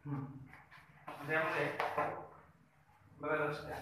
त्यामध्ये बघा लक्ष द्या.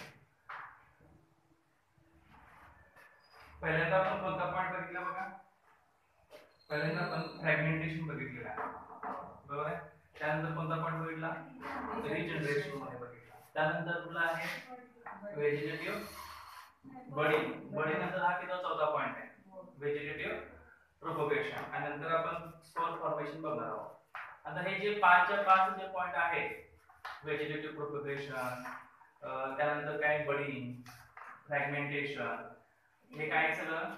पहिल्यांदा आपण कोणता पॉइंट बघितला बघा. पहिल्यांदा आपण फ्रॅगमेंटेशन बघितलेला बरोबर आहे. त्यानंतर कोणता पॉइंट बघितला, रिजनरेशन मध्ये बघितला. त्यानंतर कुठला आहे, व्हेजिटेटिव्ह बडी नंतर हा किती चौथा पॉइंट आहे, व्हेजिटेटिव्ह प्रोपगेशन. आणि नंतर आपण स्पोर फॉर्मेशन बघणार आहोत. आता हे जे 5च्या 5 जे पॉइंट आहेत, व्हेजिटेटिव्ह प्रोपगेशन, त्यानंतर काय बडिंग, फ्रॅगमेंटेशन, हे काय सगळं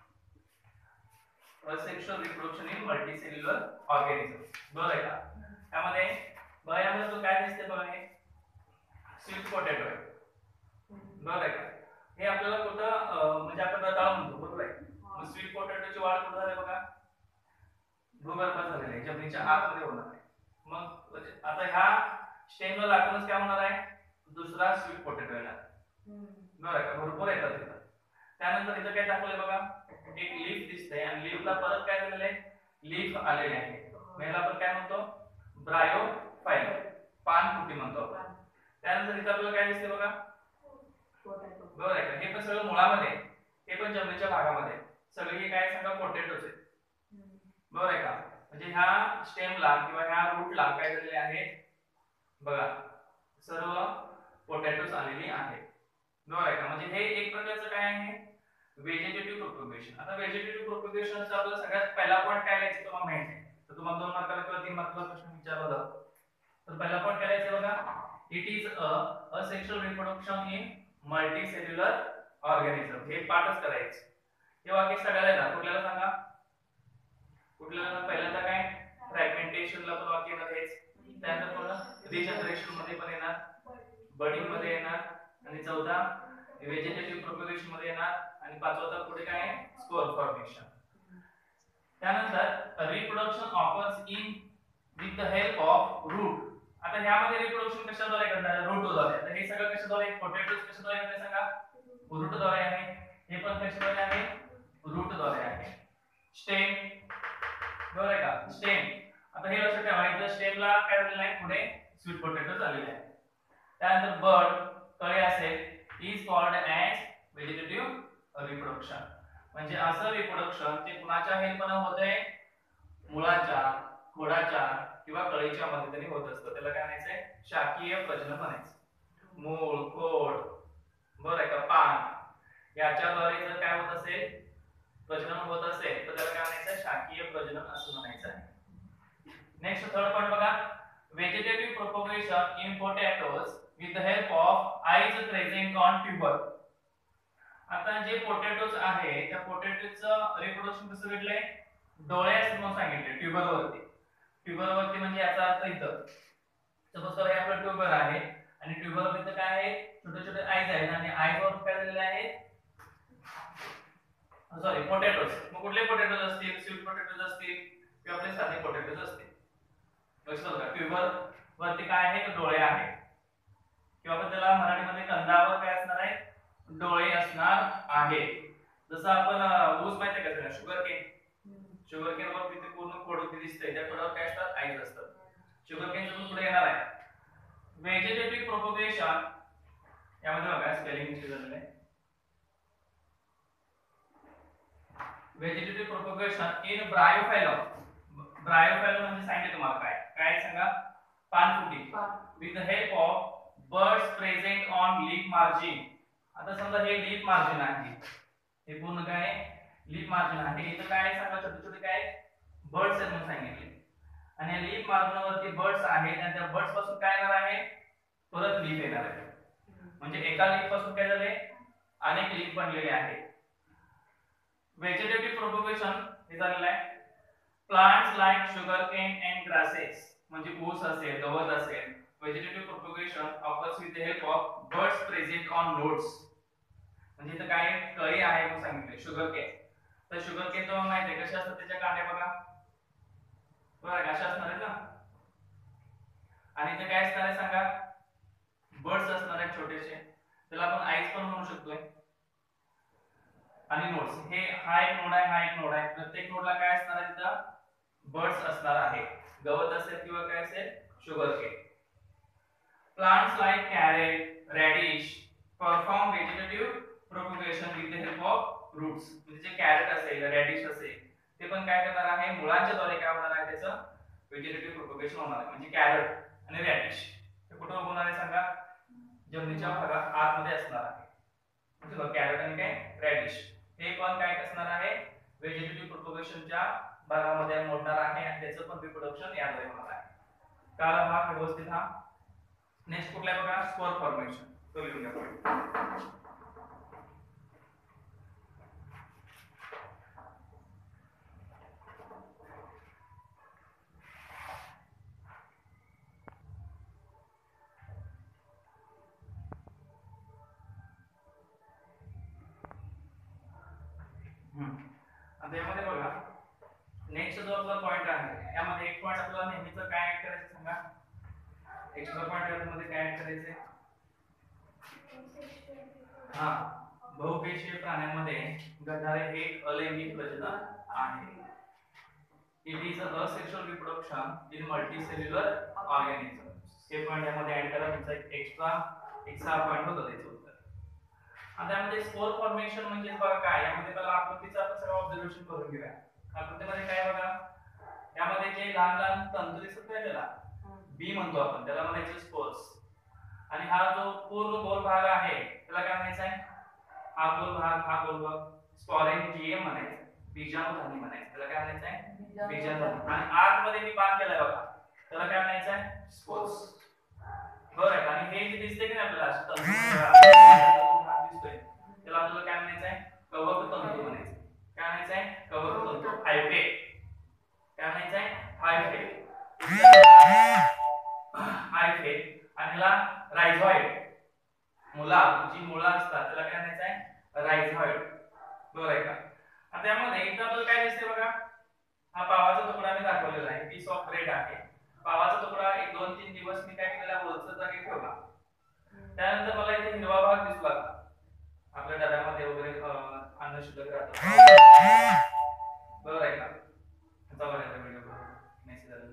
asexual reproduction in multicellular organism बरोबर आहे का. त्यामध्ये बघायला तो काय दिसते बघा, हे स्वीट पोटॅटो आहे बरोबर आहे का. हे आपल्याला कुठं म्हणजे आपण रताळ म्हणतो बरोबर आहे. मग स्वीट पोटॅटोची वाढ कुठं झाली बघा, भूगर्भात झालेली आहे, जमिनीच्या आतमध्ये होणार आहे. मग आता ह्या स्टेमला लागूनच काय होणार आहे, दुसरा स्वीट पोटॅटो येणार बरोबर आहे का. भरपूर येतात तिथं. त्यानंतर इथं काय दाखवलंय बघा, एक लीफ दिसतंय आणि लीफला परत काय झालेलं आहे, लीफ आलेले आहे. याला आपण काय म्हणतो, ब्रायोफाइलम, पानफुटी म्हणतो आपण. त्यानंतर इथं आपल्याला काय दिसते बघा, बरोबर आहे का. हे पण सगळं मुळामध्ये, हे पण जमिनीच्या भागामध्ये सगळे हे काय सांगा पोटॅटोज आहेत बरोबर आहे का. म्हणजे ह्या स्टेमला किंवा ह्या रूटला काय झालेले आहे बघा, सर्व पोटॅटोज आलेली आहेत बरोबर आहे का. म्हणजे हे एक प्रकारचं काय आहे, व्हेजिटेटिव्ह प्रोपगेशन. आता व्हेजिटेटिव्ह प्रोपगेशनचा आपला सगळ्यात पहिला पॉइंट काय लिहायचा तुम्हाला माहिती आहे. तर तुम्हाला 2 मार्काला किंवा 3 मार्काला प्रश्न विचारला जातो. तर पहिला पॉइंट काय लिहायचा बघा, it is a asexual reproduction in multicellular organism. हे पाठच करायचं. हे वाक्य सगळ्याला येणार. कुठल्याला सांगा, कुठल्याला. पहिल्यांदा काय, फ्रॅगमेंटेशनला पण वाक्य येणार हेच. त्यानंतर पुन्हा रिजनरेशन मध्ये पण येणार, बडिंग मध्ये येणार, आणि चौथा व्हेजिटेटिव्ह प्रोपगेशन मध्ये येणार, आणि पाचवा तर पुढे काय आहे, स्पोर फॉर्मेशन. त्यानंतर reproduction occurs in with the help of root. आता ह्यामध्ये रिप्रोडक्शन कशाद्वारे घडणार, रूटद्वारे. तर हे सगळं कशाद्वारे, पोटॅटोज कशाद्वारे घडते सांगा, रूटद्वारे आहे. हे पण कशाद्वारे आहे, रूटद्वारे आहे. स्टेम बरोबर आहे का, स्टेम. आता हे लक्षात ठेवा, इथं स्टेमला काय झालेलं आहे, पुढे स्वीट पोटॅटो झालेले आहे. त्यानंतर बर्ड, कळे असेल, is called as vegetative reproduction. म्हणजे असं रिप्रोडक्शन ते कुणाच्या हेल्पने होतंय, मुळाच्या, खोडाच्या किंवा कळीच्या मदतीने होत असतं. त्याला काय म्हणायचंय, शाकीय प्रजनन म्हणायचं. मूळ, खोड बरोबर आहे का, पान याच्याद्वारे जर काय होत असेल, प्रजनन होत असेल, तर त्याला काय म्हणायचं, शाकीय प्रजनन असं म्हणायचं आहे. नेक्स्ट थर्ड पॉइंट बघा, vegetative propagation in potatoes with the help of eyes present on tuber. आता जे पोटॅटोज आहे त्या पोटॅटोचं रिप्रोडक्शन कसं घडलंय, डोळे असं म्हणून सांगितले ट्यूबर वरती. ट्यूबर वरती म्हणजे याचा अर्थ इथं सपोज करा हे आपलं ट्यूबर आहे आणि ट्यूबर वरती काय आहे, छोटे छोटे आईज आहेत आणि आईज वर काय झालेले आहे, सॉरी पोटॅटोज. मग कुठले पोटॅटोज असतील, स्वीट पोटॅटोज असतील किंवा आपले साधे पोटॅटोज असतील. लक्षात बघा, ट्यूबर वरती काय आहे, डोळे आहेत, किंवा आपण त्याला मराठीमध्ये कंदावर काय असणार आहे, डोळे असणार आहे. जसं आपण ऊस माहिती आहे का, शुगर केन, शुगर केन वर तिथे पूर्ण खोड दिसतंय, त्या खोडावर काय असतात, आईज असतात. शुगर केन पण पुढे येणार आहे. व्हेजिटेटिव्ह प्रोपगेशन यामध्ये बघा स्पेलिंग मिस्टेक झालेलं आहे. Vegetative propagation in bryophyllum. Bryophyllum म्हणजे सांगितलं तुम्हाला काय काय सांगा, पानफुटी with the help of birds present on leaf margin. आता समजा हे लीफ मार्जिन आहे, हे पूर्ण काय लीफ मार्जिन आहे. इथं काय सांगा, छोटे छोटे काय बर्ड्स आहेत म्हणून सांगितले, आणि या लीफ मार्जिन वरती बर्ड्स आहेत आणि त्या बर्ड्स पासून काय येणार आहे, परत लीफ येणार आहे. म्हणजे एका लीफ पासून काय झाले, अनेक लीफ बनलेले आहेत. व्हेजिटेटिव्ह प्रोपगेशन हे झालेलं आहे. Plants like sugar cane and grasses, म्हणजे ऊस असेल, गवत असेल, vegetative propagation occurs with the help of birds present on nodes. म्हणजे इथं काय कळी आहे म्हणून सांगितले, शुगर केन. तर शुगर केन तुम्हाला माहिती आहे कशा असतात, त्याच्या कांड्या बघा बरं कशा असणार आहेत ना, आणि इथे काय असणार आहे सांगा, बर्ड्स असणार आहेत छोटेसे, त्याला आपण आईज पण म्हणू शकतोय. आणि नोड्स, हे हा एक नोड आहे, हा एक नोड आहे. प्रत्येक नोडला काय असणार आहे, तिथं बर्ड्स असणार आहे. गवत असेल किंवा काय असेल, sugarcane. Plants like carrot, radish perform vegetative propagation with the help of roots. म्हणजे जे कॅरेट असेल, रॅडिश असेल, ते पण काय करणार आहे, मुळांच्या द्वारे काय होणार आहे, त्याचं व्हेजिटेटिव्ह प्रोपगेशन होणार आहे. म्हणजे कॅरेट आणि रॅडिश हे कुठे होणार आहे सांगा, जमिनीच्या भागात आतमध्ये असणार आहे. म्हणजे कॅरेट आणि काय रॅडिश हे पण काय असणार आहे, व्हेजिटेटिव्ह प्रोपगेशनच्या भागामध्ये मोडणार आहे आणि त्याचं पण रिप्रोडक्शन याद्वारे होणार आहे. काळा भाग व्यवस्थित हा. नेक्स्ट कुठला आहे बघा, स्पोर फॉर्मेशन. तो लिहून घ्या पॉइंट. आता यामध्ये बघा नेक्स्ट जो आपला पॉइंट आहे, यामध्ये एक पॉइंट आपल्याला नेहमीच काय ऍड करायचं सांगा, एक्स्ट्रा पॉइंट यामध्ये काय ऍड करायचे, हा, बहुपेशीय प्राण्यांमध्ये घडणारे हे अलैंगिक प्रजनन आहे. It is a asexual reproduction in multicellular organisms. हे पॉइंट यामध्ये ऍड करा, तुमचा एक्स्ट्रा पॉइंट होता त्याचं उत्तर. आता यामध्ये स्पोर फॉर्मेशन म्हणजे बघा काय, यामध्ये पहिला आकृतीचा आपण सगळं ऑब्झर्वेशन करून घेऊया. आकृतीमध्ये काय बघा, यामध्ये जे लहान लहान तंतू दिसत आहे त्याला बी म्हणतो आपण, त्याला म्हणायचे स्पोर्स. आणि हा जो पूर्ण गोल भाग आहे त्याला काय म्हणायचं आहे, हा गोल भाग स्पोरेंजियम म्हणायचं, बीजाणुधनी म्हणायचं. त्याला काय म्हणायचं आहे, बीजाणुधनी. आणि आत मध्ये मी बाण केलाय बघा, त्याला काय म्हणायचं आहे, स्पोर्स. बरोबर. आणि हे जे दिसते की नाही आपल्याला तंतू दिसतोय, त्याला आपल्याला काय म्हणायचं आहे, कवक तंतू म्हणायचं. काय म्हणायचं आहे, कवक तंतू, हायफे. काय म्हणायचं आहे, हायफे. आणि ह्याला रायझॉइड, जी मुळा असतात त्याला काय म्हणायचं आहे, रायझॉइड. बरोबर आहे का. आता यामध्ये इथं आपल्याला काय दिसते बघा, हा पावाचा तुकडा मी दाखवलेला आहे, पीस ऑफ ब्रेड आहे. पावाचा तुकडा एक 2-3 दिवस मी काय केलेला, वरच्या जागी ठेवला. त्यानंतर मला इथे हिरवा भाग दिसला, आपल्या डब्यामध्ये वगैरे अन्न शिल्लक राहतं. बरोबर आहे का. आता बघा व्हिडिओ मेसेज आला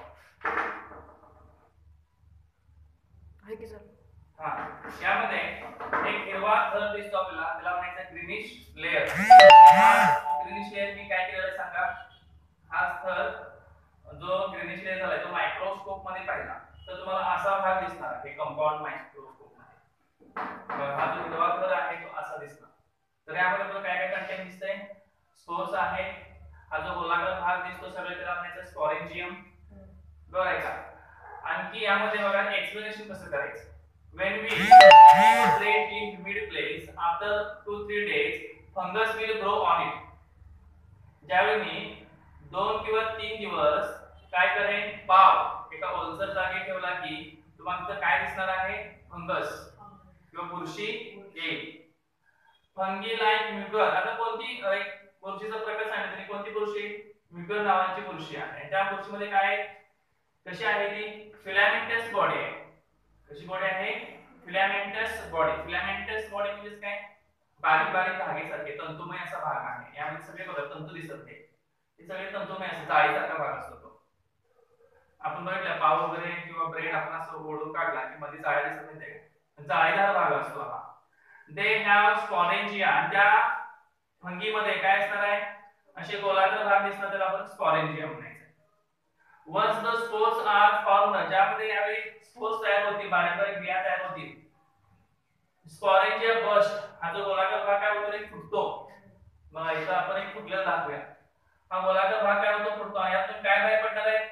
आहे की सर. हा, यामध्ये एक हिरवा थर दिसतो आपल्याला, त्याला म्हणायचं ग्रीनिश लेयर. ग्रीनिश लेयर मी काय केलेलं सांगा, हा थर जो ग्रीनिश लेयर झालाय तो मायक्रोस्कोप मध्ये पाहिला तर तुम्हाला असा भाग दिसणार आहे, कंपाऊंड मायक्रोस्कोप मध्ये. हा जो हिरवा थर आहे तो असा दिसणार. तर यामध्ये आपल्याला काय काय कंटेंट दिसतंय, स्पोर्स आहे. हा जो गोलाकार भाग दिसतो सगळे त्याला म्हणायचं स्पोरेंजियम. बरोबर आहे का. आणखी यामध्ये बघा एक्सप्लेनेशन कसं करायचं. When we leave bread in humid place after 2-3 days, fungus will grow on it. ज्यावेळी मी 2 किंवा 3 दिवस काय करेन, पाव एका ओलसर जागी ठेवला की तुम्हाला तिथं काय दिसणार आहे, फंगस किंवा बुरशी येईल. Fungi like mucor. आता कोणती बुरशीचा प्रकार सांगितलं, कोणती बुरशी, म्युकर नावाची बुरशी आहे. त्या बुरशीमध्ये काय, कशी आहे ती, फिलामेंटस बॉडी आहे. कशी बॉडी आहे, फिलामेंटस बॉडी. फिलामेंटस बॉडी म्हणजे काय, बारीक बारीक धागेसारखे तंतुमय असा भाग आहे. यामध्ये सगळे बघा तंतू दिसत नाही, हे सगळे तंतुमय असे जाळीसारखा भाग असतो तो. आपण बघितलं पाव वगैरे किंवा ब्रेड आपण असं ओढून काढला की मध्ये जाळी दिसत नाही, जाळीदार भाग असतो हा. They have sporangia. त्या फंगी मध्ये काय असणार आहे, असे गोलाकार भाग दिसणार, त्याला आपण स्पोरेंजिया म्हणायचं. Once the spores are formed, ज्यामध्ये यावेळी स्पोर्स तयार होतील, बारीक बारीक बिया तयार होतील, स्पोरेंजिया बस्ट. हा जो गोलाकार भाग काय होतो, फुटतो. मग इथं आपण एक फुटलेला दाखवूया. हा गोलाकार भाग काय होतो, फुटतो. यातून काय बाहेर पडणार आहे,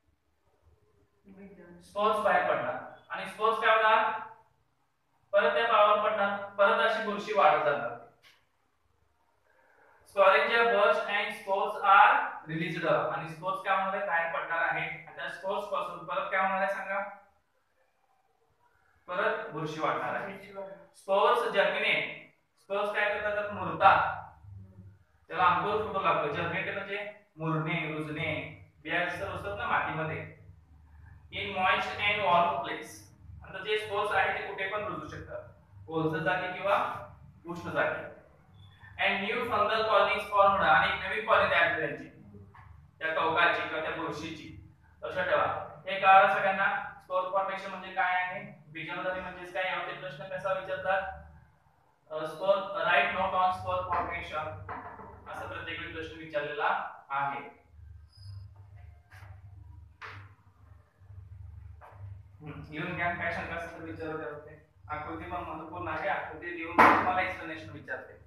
स्पोर्स बाहेर पडणार. आणि स्पोर्स काय होणार, परत त्या पावावर पडणार, परत अशी बुरशी वाढत जाणार. Sporangia burst and spores are released. आणि स्पोर्स काय होणार आहे, बाहेर पडणार आहे. त्या स्पोर्स पासून परत काय होणार आहे सांगा, परत बुरशी वाढणार आहे. Spores germinate. स्पोर्स काय करतात, तर मुरतात. त्याला अंकुर फुटू लागतो. जर्मिनेट म्हणजे मुरणे, रुजणे. बिया असतात ना मातीमध्ये. In moist and warm place. आता जे स्पोर्स आहे ते कुठे पण रुजू शकतात, ओलसर जागी किंवा उष्ण जागी. And new fungal colonies formed. आणि नवीन कॉलनी तयार करायची त्या कवकाची किंवा त्या बुरशीची. लक्षात ठेवा हे कळालं सगळ्यांना. स्पोर फॉर्मेशन म्हणजे काय आहे, बीजमदानी म्हणजे काय, यावरती प्रश्न कसा विचारतात, spore write note on spore formation असा प्रत्येक वेळी प्रश्न विचारलेला आहे. लिहून घ्या, काय शंका असेल तर विचारू द्या. आकृती पण महत्त्वपूर्ण आहे, आकृती लिहून तुम्हाला एक्सप्लेनेशन विचारते.